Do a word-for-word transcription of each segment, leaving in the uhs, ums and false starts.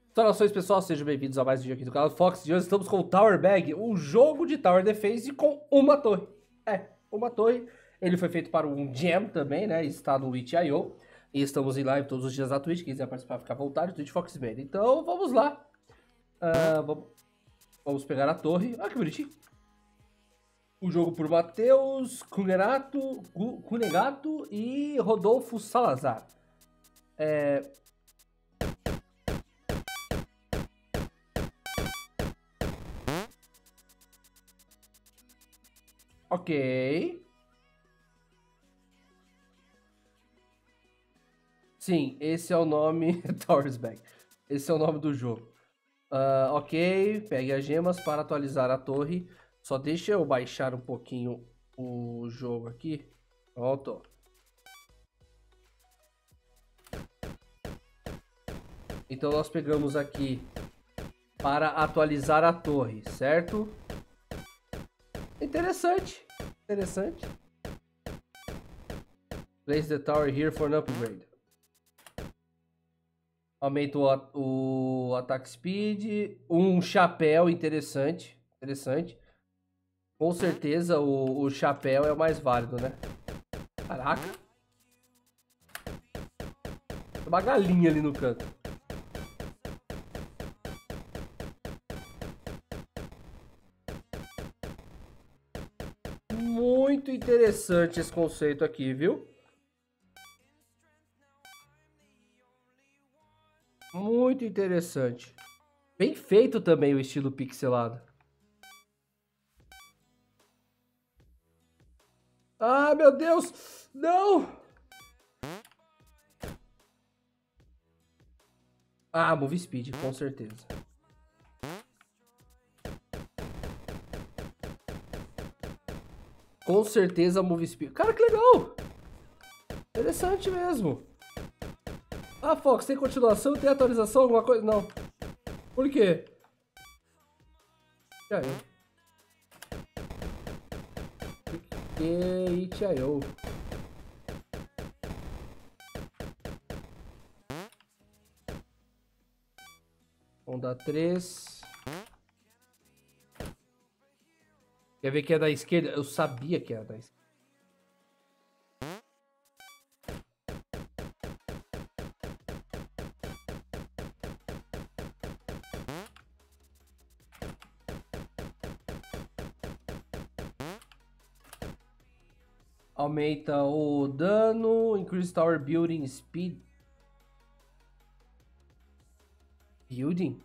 Saudações pessoal, sejam bem-vindos a mais um vídeo aqui do canal do Fox. E hoje estamos com o Tower Bag, um jogo de Tower Defense com uma torre. É, uma torre. Ele foi feito para um Jam também, né? Está no Twitch ponto i o. E estamos em live todos os dias na Twitch. Quem quiser participar, fica à vontade, Twitch Foxman. Então, vamos lá. Uh, vamos, vamos pegar a torre. Ah, que bonitinho. O jogo por Matheus, Cunegato, Cunegato e Rodolfo Salazar. É... Ok. Sim, esse é o nome... Towers Bag. Esse é o nome do jogo. Uh, ok, pegue as gemas para atualizar a torre. Só deixa eu baixar um pouquinho o jogo aqui. Pronto. Então nós pegamos aqui para atualizar a torre, certo? Interessante. Interessante. Place the tower here for an upgrade. Aumenta o, o ataque speed. Um chapéu interessante. Interessante. Com certeza o, o chapéu é o mais válido, né? Caraca. Tem uma galinha ali no canto. Muito interessante esse conceito aqui, viu? Muito interessante. Bem feito também o estilo pixelado. Ah, meu Deus! Não! Ah, move speed, com certeza. Com certeza move speed. Cara, que legal! Interessante mesmo. Ah, Fox, tem continuação? Tem atualização? Alguma coisa? Não. Por quê? itch ponto i o. itch ponto i o. Vamos dar três. Quer ver que é da esquerda? Eu sabia que era da esquerda. Aumenta o dano, increase tower building speed. Building?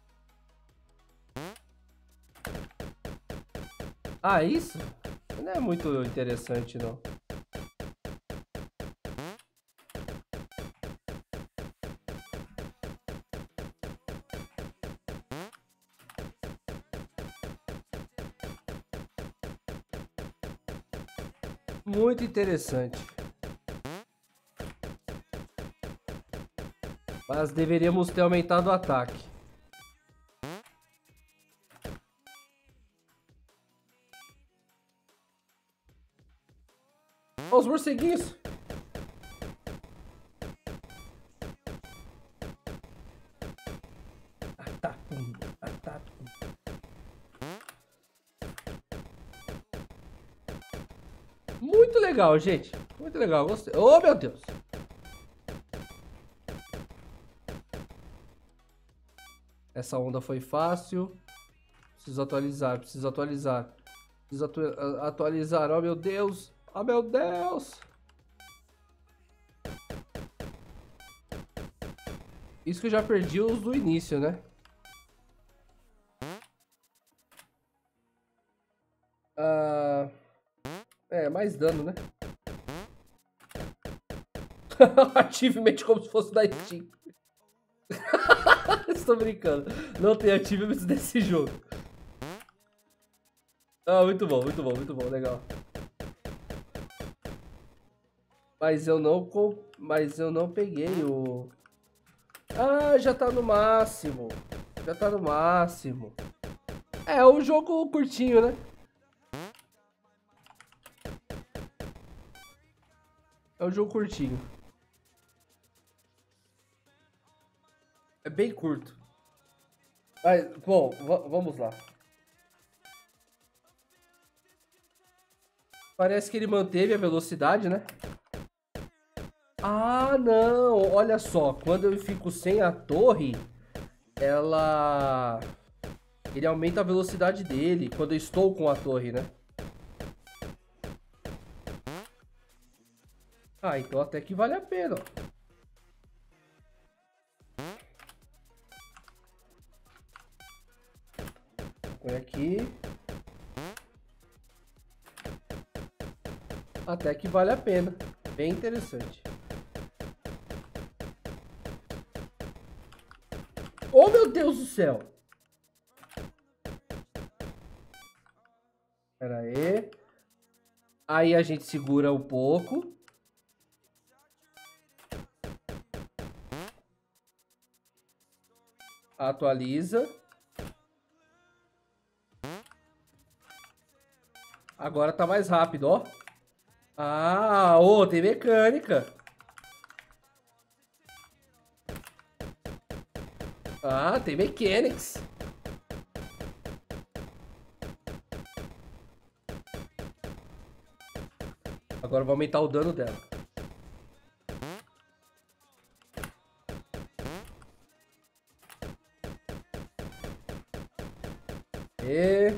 Ah, isso? Não é muito interessante, não. Muito interessante. Mas deveríamos ter aumentado o ataque. Olha os morceguinhos. Muito legal, gente. Muito legal, gostei. Oh, meu Deus. Essa onda foi fácil. Preciso atualizar, preciso atualizar. Preciso atu atualizar. Oh, meu Deus. Oh, meu Deus. Isso que eu já perdi os do início, né? Ah, é, mais dano, né? Achievement como se fosse da Steam. Estou brincando. Não tem achievements desse jogo. Ah, muito bom, muito bom, muito bom, legal. Mas eu não mas eu não peguei o... Ah, já tá no máximo. Já tá no máximo. É, um jogo curtinho, né? É um jogo curtinho. É bem curto. Mas, bom, vamos lá. Parece que ele manteve a velocidade, né? Ah, não! Olha só, quando eu fico sem a torre, ela... Ele aumenta a velocidade dele quando eu estou com a torre, né? Ah, então até que vale a pena, ó. Põe aqui. Até que vale a pena. Bem interessante. Oh, meu Deus do céu! Pera aí. Aí a gente segura um pouco. Atualiza. Agora tá mais rápido, ó. Ah, ô, tem mecânica. Ah, tem mechanics. Agora eu vou aumentar o dano dela. E...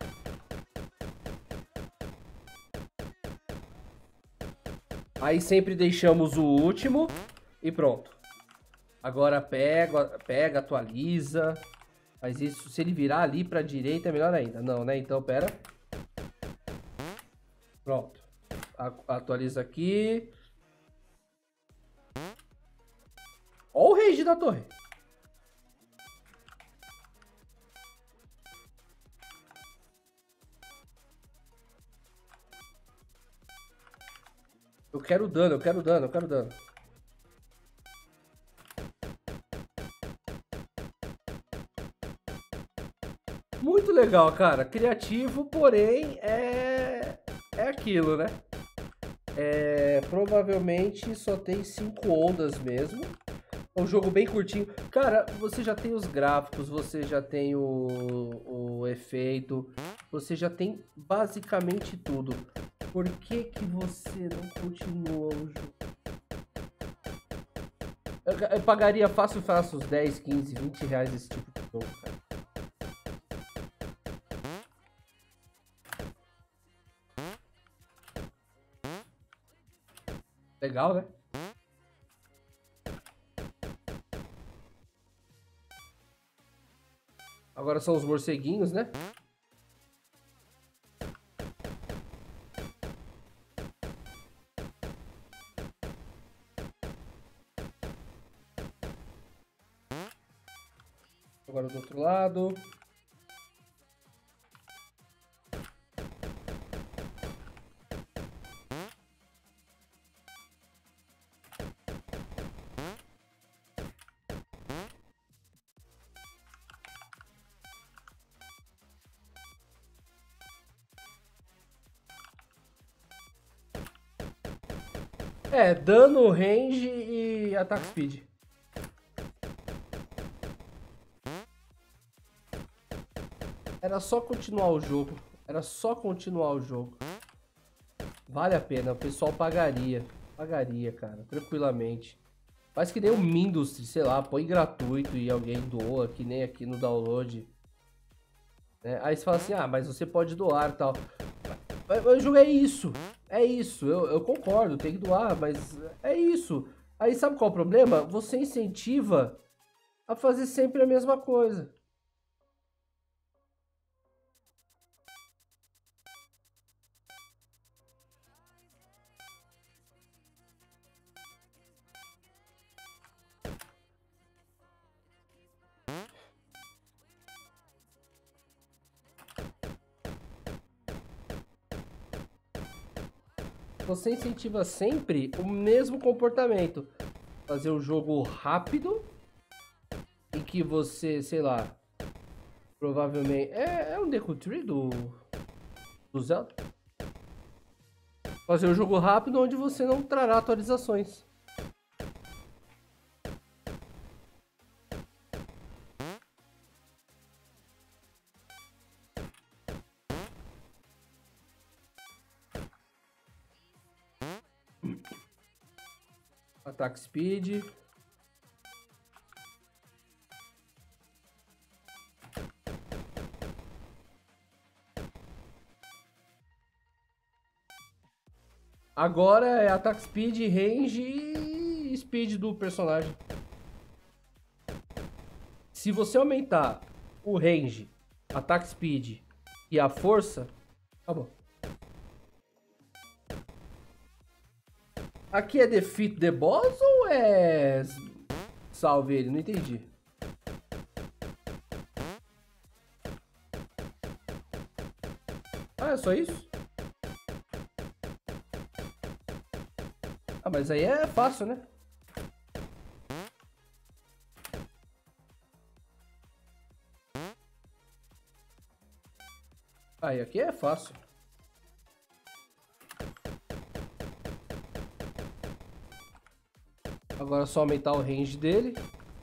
Aí sempre deixamos o último e pronto. Agora pega, pega, atualiza. Mas isso, se ele virar ali pra direita é melhor ainda. Não, né? Então, pera. Pronto. Atualiza aqui. Ó o rage da torre. Eu quero dano, eu quero dano, eu quero dano. Muito legal, cara. Criativo, porém, é... É aquilo, né? É... Provavelmente só tem cinco ondas mesmo. É um jogo bem curtinho. Cara, você já tem os gráficos, você já tem o, o efeito, você já tem basicamente tudo. Por que que você não continua o jogo? Eu, eu pagaria fácil, fácil uns dez, quinze, vinte reais esse tipo de jogo, cara. Legal, né? Agora são os morceguinhos, né? Agora do outro lado. É, dano, range e attack speed. Era só continuar o jogo. Era só continuar o jogo. Vale a pena, o pessoal pagaria. Pagaria, cara, tranquilamente. Faz que nem o Mindustry, sei lá, põe gratuito e alguém doa, que nem aqui no download. Né? Aí você fala assim, ah, mas você pode doar e tal. Mas o jogo é isso, é isso, eu, eu concordo, tem que doar, mas é isso. Aí sabe qual é o problema? Você incentiva a fazer sempre a mesma coisa. Você incentiva sempre o mesmo comportamento. Fazer um jogo rápido, em que você, sei lá, provavelmente... É, é um Deku Tree do, do Zelda? Fazer um jogo rápido onde você não trará atualizações. Attack Speed. Agora é Attack Speed, Range e Speed do personagem. Se você aumentar o Range, Attack Speed e a força, tá bom. Aqui é defeat the boss ou é salve ele? Não entendi. Ah, é só isso? Ah, mas aí é fácil, né? Aí, aqui é fácil. Agora é só aumentar o range dele.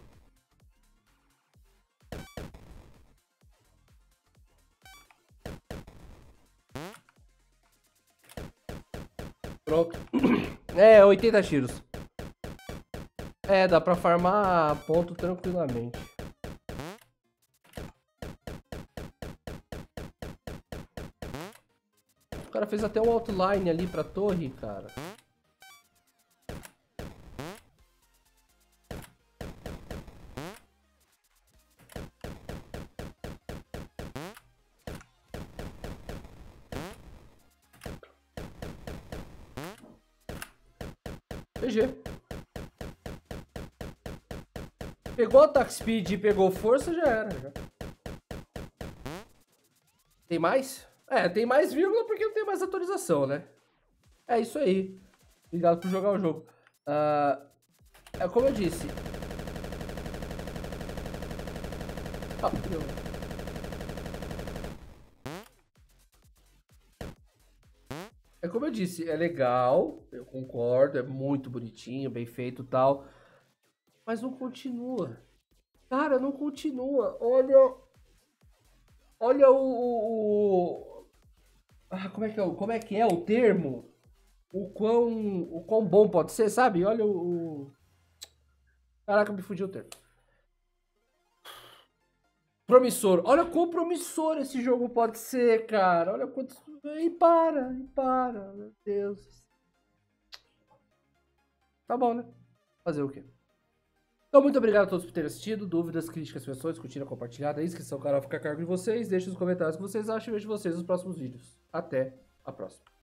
Pronto. É, oitenta tiros. É, dá pra farmar ponto tranquilamente. O cara fez até um outline ali pra torre, cara. G G. Pegou attack speed e pegou força, já era. Já. Tem mais? É, tem mais vírgula porque não tem mais atualização, né? É isso aí. Obrigado por jogar o jogo. Uh, é como eu disse. Ah, é como eu disse, é legal, eu concordo, é muito bonitinho, bem feito e tal. Mas não continua. Cara, não continua. Olha. Olha o. o ah, como é que é, como é que é o termo? O quão, o quão bom pode ser, sabe? Olha o. o... Caraca, me fugiu o termo. Promissor. Olha quão promissor esse jogo pode ser, cara. Olha quanto. E para, e para. Meu Deus. Tá bom, né? Fazer o quê? Então, muito obrigado a todos por terem assistido. Dúvidas, críticas, sugestões, curtiram, compartilhado. A inscrição, o canal fica a cargo de vocês. Deixe nos comentários o que vocês acham e vejo vocês nos próximos vídeos. Até a próxima.